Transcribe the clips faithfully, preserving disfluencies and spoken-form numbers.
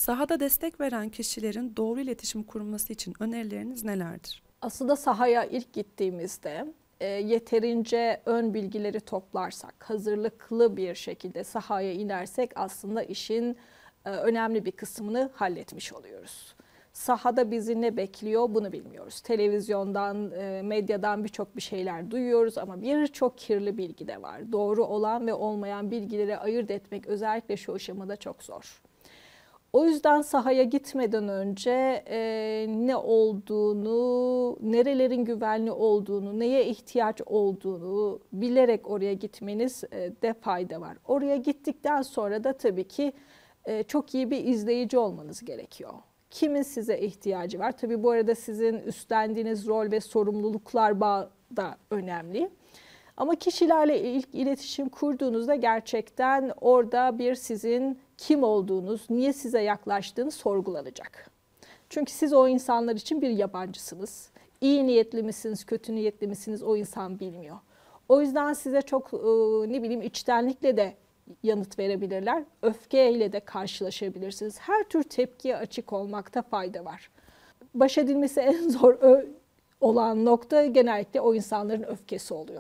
Sahada destek veren kişilerin doğru iletişim kurması için önerileriniz nelerdir? Aslında sahaya ilk gittiğimizde e, yeterince ön bilgileri toplarsak, hazırlıklı bir şekilde sahaya inersek aslında işin e, önemli bir kısmını halletmiş oluyoruz. Sahada bizi ne bekliyor bunu bilmiyoruz. Televizyondan, e, medyadan birçok bir şeyler duyuyoruz ama birçok kirli bilgi de var. Doğru olan ve olmayan bilgileri ayırt etmek özellikle şu aşamada çok zor. O yüzden sahaya gitmeden önce e, ne olduğunu, nerelerin güvenli olduğunu, neye ihtiyaç olduğunu bilerek oraya gitmeniz e, de fayda var. Oraya gittikten sonra da tabii ki e, çok iyi bir izleyici olmanız gerekiyor. Kimin size ihtiyacı var? Tabii bu arada sizin üstlendiğiniz rol ve sorumluluklar da önemli. Ama kişilerle ilk iletişim kurduğunuzda gerçekten orada bir sizin kim olduğunuz, niye size yaklaştığını sorgulanacak. Çünkü siz o insanlar için bir yabancısınız. İyi niyetli misiniz, kötü niyetli misiniz o insan bilmiyor. O yüzden size çok ne bileyim içtenlikle de yanıt verebilirler. Öfkeyle de karşılaşabilirsiniz. Her tür tepkiye açık olmakta fayda var. Baş edilmesi en zor olan nokta genellikle o insanların öfkesi oluyor.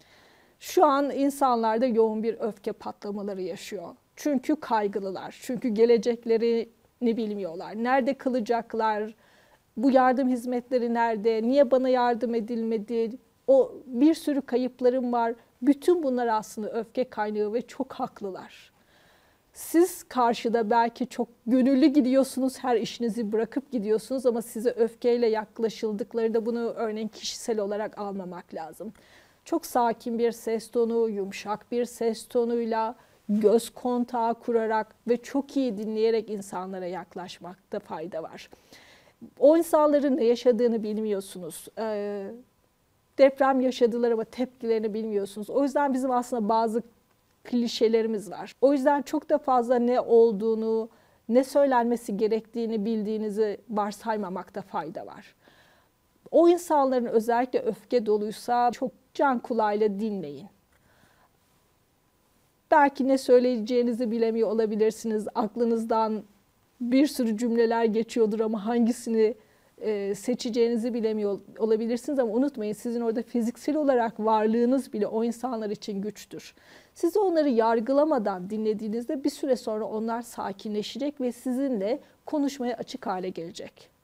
Şu an insanlarda yoğun bir öfke patlamaları yaşıyor. Çünkü kaygılılar, çünkü geleceklerini bilmiyorlar. Nerede kalacaklar, bu yardım hizmetleri nerede, niye bana yardım edilmedi, o bir sürü kayıplarım var. Bütün bunlar aslında öfke kaynağı ve çok haklılar. Siz karşıda belki çok gönüllü gidiyorsunuz, her işinizi bırakıp gidiyorsunuz ama size öfkeyle yaklaşıldıklarında bunu örneğin kişisel olarak almamak lazım. Çok sakin bir ses tonu, yumuşak bir ses tonuyla, göz kontağı kurarak ve çok iyi dinleyerek insanlara yaklaşmakta fayda var. O insanların ne yaşadığını bilmiyorsunuz. Ee, deprem yaşadılar ama tepkilerini bilmiyorsunuz. O yüzden bizim aslında bazı klişelerimiz var. O yüzden çok da fazla ne olduğunu, ne söylenmesi gerektiğini bildiğinizi varsaymamakta fayda var. O insanların özellikle öfke doluysa çok can kulağıyla dinleyin. Belki ne söyleyeceğinizi bilemiyor olabilirsiniz. Aklınızdan bir sürü cümleler geçiyordur ama hangisini e, seçeceğinizi bilemiyor olabilirsiniz. Ama unutmayın sizin orada fiziksel olarak varlığınız bile o insanlar için güçtür. Siz onları yargılamadan dinlediğinizde bir süre sonra onlar sakinleşecek ve sizinle konuşmaya açık hale gelecek.